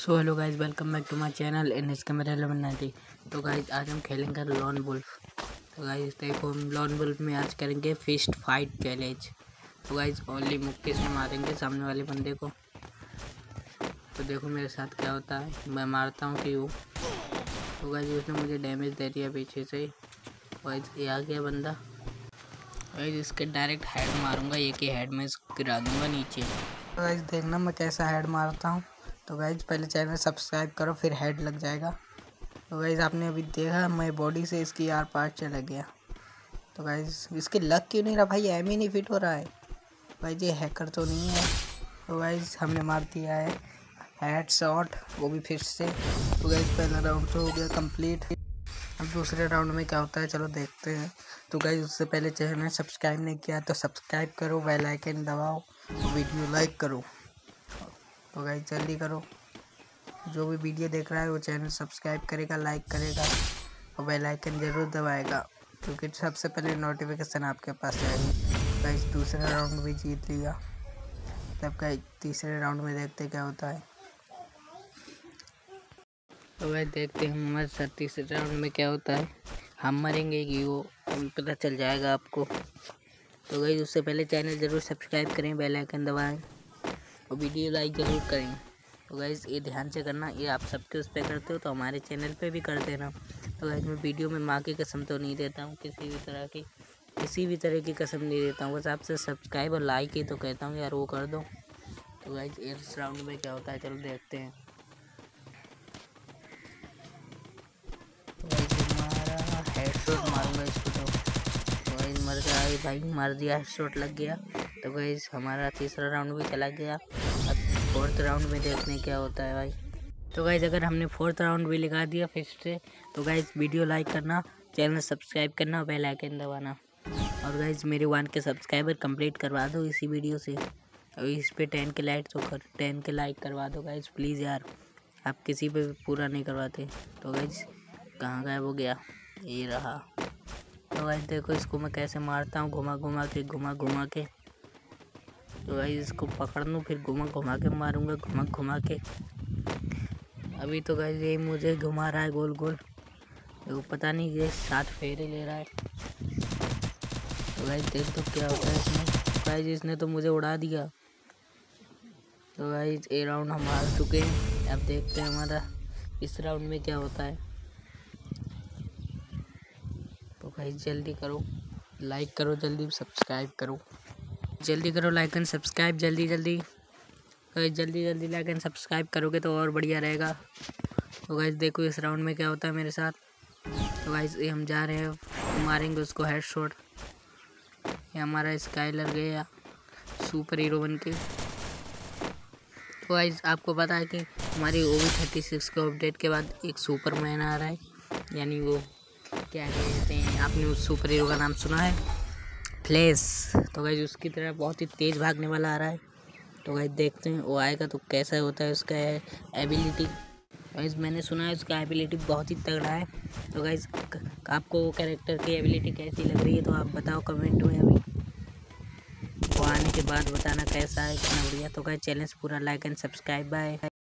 So hello guys, welcome back to my channel इन इसके मेरे 1190। तो गाइज आज हम खेलेंगे लॉन वुल्फ। तो गाइज देखो, हम लॉन वुल्फ में आज करेंगे फिस्ट फाइट चैलेंज। तो गाइज ओनली मुक्के से मारेंगे सामने वाले बंदे को। तो देखो मेरे साथ क्या होता है, मैं मारता हूँ कि वो। तो गाइज उसने मुझे डैमेज दे दिया पीछे से। गाइज ये आ गया बंदा। गाइज इसके डायरेक्ट हेड मारूंगा, एक ही हेड में गिरा दूंगा नीचे। तो गाइज देखना मैं कैसा हेड मारता हूँ। तो गाइज पहले चैनल सब्सक्राइब करो, फिर हेड लग जाएगा। तो गाइज आपने अभी देखा मैं बॉडी से इसकी यार पार्ट चला गया। तो गाइज इसके लग क्यों नहीं रहा भाई, एम ही नहीं फिट हो रहा है भाई, ये हैकर तो नहीं है। तो गाइज हमने मार दिया है हेड शॉट, वो भी फिर से। तो गाइज पहला राउंड तो हो गया कंप्लीट। अब दूसरे राउंड में क्या होता है चलो देखते हैं। तो गाइज उससे पहले चैनल सब्सक्राइब नहीं किया तो सब्सक्राइब करो, बेल आइकन दबाओ, वीडियो लाइक करो। तो गाइज जल्दी करो, जो भी वीडियो देख रहा है वो चैनल सब्सक्राइब करेगा, लाइक करेगा और बेल आइकन ज़रूर दबाएगा, क्योंकि सबसे पहले नोटिफिकेशन आपके पास आएगी। गाइस दूसरा राउंड भी जीत लिया। तब गाइस तीसरे राउंड में देखते क्या होता है। तो गाइस देखते हैं हमारे साथ तीसरे राउंड में क्या होता है, हम मरेंगे कि वो, पता चल जाएगा आपको। तो गाइस उससे पहले चैनल ज़रूर सब्सक्राइब करें, बेल आइकन दबाएँ और वीडियो लाइक ज़रूर करें। तो गाइज़ ये ध्यान से करना, ये आप सबके उस पर करते हो तो हमारे चैनल पे भी कर देना। तो गाइज़ मैं वीडियो में माँ की कसम तो नहीं देता हूँ, किसी भी तरह की कसम नहीं देता हूँ, बस आपसे सब्सक्राइब और लाइक ही तो कहता हूँ यार, वो कर दो। तो गाइज़ इस राउंड में क्या होता है चलो देखते हैं। तो गाइज़ हमारा हेडशॉट मारूंगा इसको। तो गाइज़ मर गया भाई, मार दिया, हेडशॉट लग गया। तो गाइज़ हमारा तीसरा राउंड भी चला गया। अब फोर्थ राउंड में देखने क्या होता है भाई। तो गाइज़ अगर हमने फोर्थ राउंड भी लगा दिया फिर से, तो गाइज़ वीडियो लाइक करना, चैनल सब्सक्राइब करना और बेल आइकन दबाना। और गाइज़ मेरे 1 के सब्सक्राइबर कंप्लीट करवा दो इसी वीडियो से, और इस पे 10 के लाइक तो 10 के लाइक करवा दो गाइज़ प्लीज़ यार, आप किसी पे भी पूरा नहीं करवाते। तो गाइज़ कहाँ गायब हो गया, ये रहा। तो गाइज़ देखो इसको मैं कैसे मारता हूँ, घुमा घुमा के। तो गाइज़ इसको पकड़ लूँ, फिर घुमा के मारूंगा, घुमा के। अभी तो गाइज़ ये मुझे घुमा रहा है गोल गोल, देखो पता नहीं ये 7 फेरे ले रहा है। तो गाइज़ देख तो क्या होता है इसमें। गाइज़ इसने तो मुझे उड़ा दिया। तो गाइज़ ये राउंड हम हार चुके हैं। अब देखते हैं हमारा इस राउंड में क्या होता है। तो गाइज़ जल्दी करो, लाइक करो, जल्दी सब्सक्राइब करो, जल्दी करो लाइक एंड सब्सक्राइब, जल्दी लाइक एंड सब्सक्राइब करोगे तो और बढ़िया रहेगा। तो गाइज़ देखो इस राउंड में क्या होता है मेरे साथ। तो गाइज़ ये हम जा रहे हैं, मारेंगे उसको हेडशॉट। ये हमारा स्काइलर गया सुपर हीरो बन के। तो गाइज़ आपको पता है कि हमारी OV36 के अपडेट के बाद एक सुपरमैन आ रहा है, यानी वो क्या कहते हैं, आपने उस सुपर हीरो का नाम सुना है, फ्लैश। तो गाइज़ उसकी तरह बहुत ही तेज़ भागने वाला आ रहा है। तो गाइज़ देखते हैं वो आएगा तो कैसा होता है उसका एबिलिटी। गाइज़ मैंने सुना है उसका एबिलिटी बहुत ही तगड़ा है। तो गाइज़ आपको वो कैरेक्टर की एबिलिटी कैसी लग रही है तो आप बताओ कमेंट में, अभी वो आने के बाद बताना कैसा है, कितना बढ़िया। तो गाइज़ चैनल पूरा लाइक एंड सब्सक्राइब, बाय।